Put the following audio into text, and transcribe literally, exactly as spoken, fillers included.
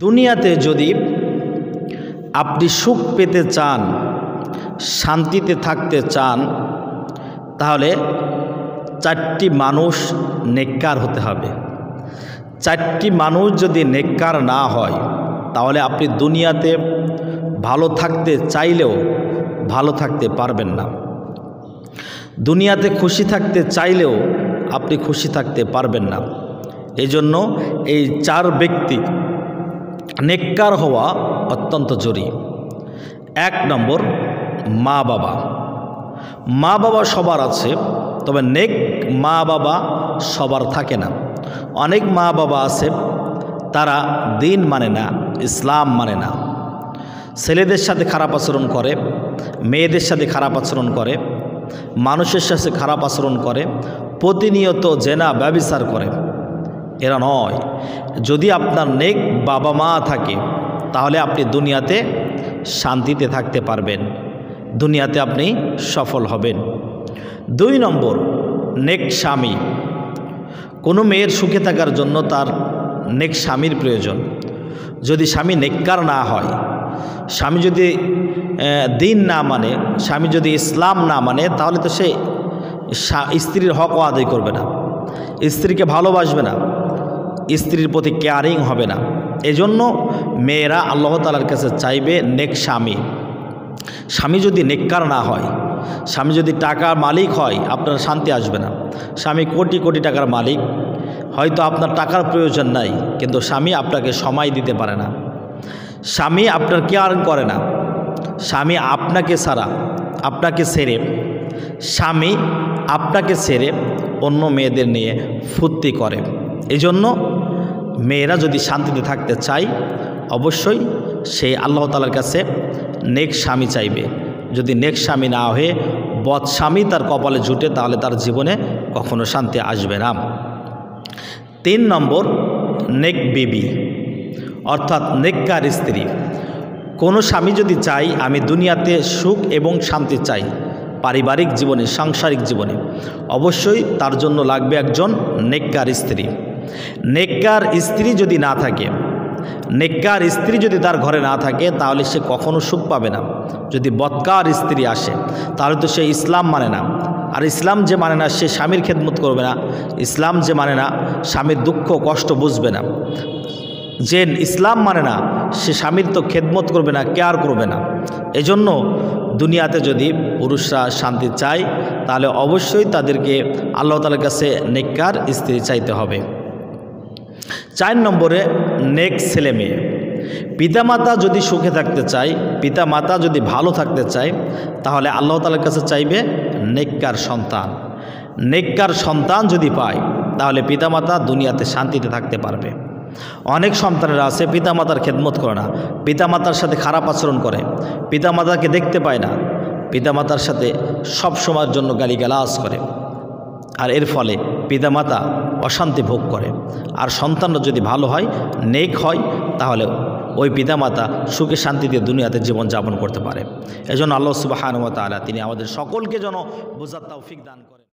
দুনিয়াতে যদি আপনি সুখ পেতে চান, শান্তিতে থাকতে চান, তাহলে চারটি মানুষ নেককার হতে হবে। চারটি মানুষ যদি নেককার না হয়, তাহলে আপনি দুনিয়াতে ভালো থাকতে চাইলেও ভালো থাকতে পারবেন না। দুনিয়াতে খুশি থাকতে চাইলেও আপনি খুশি থাকতে পারবেন না। এই জন্য এই চার ব্যক্তি নেককার হওয়া অত্যন্ত জরুরি। এক নম্বর, মা বাবা। মা বাবা সবার আছে, তবে নেক মা বাবা সবার থাকে না। অনেক মা বাবা আছে তারা দিন মানে না, ইসলাম মানে না, ছেলেদের সাথে খারাপ আচরণ করে, মেয়েদের সাথে খারাপ আচরণ করে, মানুষের সাথে খারাপ আচরণ করে, প্রতিনিয়ত জেনা ব্যভিচার করে। এরা নয়। যদি আপনার নেক বাবা মা থাকে, তাহলে আপনি দুনিয়াতে শান্তিতে থাকতে পারবেন, দুনিয়াতে আপনি সফল হবেন। দুই নম্বর, নেক স্বামী। কোনো মেয়ের সুখে থাকার জন্য তার নেক স্বামীর প্রয়োজন। যদি স্বামী নেককার না হয়, স্বামী যদি দিন না মানে, স্বামী যদি ইসলাম না মানে, তাহলে তো সে স্ত্রীর হকও আদায় করবে না, স্ত্রীকে ভালোবাসবে না, স্ত্রীর প্রতি কেয়ারিং হবে না। এজন্য মেয়েরা আল্লাহ তাআলার কাছে চাইবে নেক স্বামী। স্বামী যদি নেককার না হয়, স্বামী যদি টাকার মালিক হয়, আপনার শান্তি আসবে না। স্বামী কোটি কোটি টাকার মালিক, হয়তো আপনার টাকার প্রয়োজন নাই, কিন্তু স্বামী আপনাকে সময় দিতে পারে না, স্বামী আপনার কেয়ার করে না, স্বামী আপনাকে ছাড়া, আপনাকে ছেড়ে, স্বামী আপনাকে ছেড়ে অন্য মেয়েদের নিয়ে ফুর্তি করে। এই জন্য মেয়েরা যদি শান্তিতে থাকতে চায়, অবশ্যই সেই আল্লাহ তাআলার কাছে নেক স্বামী চাইবে। যদি নেক স্বামী না হয়ে বদ স্বামী তার কপালে জুটে, তাহলে তার জীবনে কখনো শান্তি আসবে না। তিন নম্বর, নেক বিবি, অর্থাৎ নেককার স্ত্রী। কোনো স্বামী যদি চাই আমি দুনিয়াতে সুখ এবং শান্তি চাই, পারিবারিক জীবনে, সাংসারিক জীবনে, অবশ্যই তার জন্য লাগবে একজন নেককার স্ত্রী। নেককার স্ত্রী যদি না থাকে, নেককার স্ত্রী যদি তার ঘরে না থাকে, তাহলে সে কখনো সুখ পাবে না। যদি বদকার স্ত্রী আসে, তাহলে তো সে ইসলাম মানে না, আর ইসলাম যে মানে না সে স্বামীর খেদমত করবে না, ইসলাম যে মানে না স্বামীর দুঃখ কষ্ট বুঝবে না, যে ইসলাম মানে না সে স্বামীর তো খেদমত করবে না, কেয়ার করবে না। এজন্য দুনিয়াতে যদি পুরুষরা শান্তি চায়, তাহলে অবশ্যই তাদেরকে আল্লাহ তাআলার কাছে নেককার স্ত্রী চাইতে হবে। চার নম্বরে, নেক ছেলে মেয়ে। পিতামাতা যদি সুখে থাকতে চায়, পিতামাতা যদি ভালো থাকতে চায়, তাহলে আল্লাহ তাআলার কাছে চাইবে নেককার সন্তান। নেককার সন্তান যদি পায়, তাহলে পিতামাতা দুনিয়াতে শান্তিতে থাকতে পারবে। অনেক সন্তানেরা আছে পিতামাতার খেদমত করে না, পিতামাতার সাথে খারাপ আচরণ করে, পিতামাতাকে দেখতে পায় না, পিতামাতার সাথে সব সময়ের জন্য গালিগালাজ করে, আর এর ফলে পিতামাতা অশান্তি ভোগ করে। আর সন্তানরা যদি ভালো হয়, নেক হয়, তাহলে ওই পিতামাতা সুখে শান্তিতে দুনিয়াতে জীবন যাপন করতে পারে। এজন্য আল্লাহ সুবহানাহু ওয়া তাআলা তিনি আমাদের সকলকে যেন বোঝার তৌফিক দান করেন।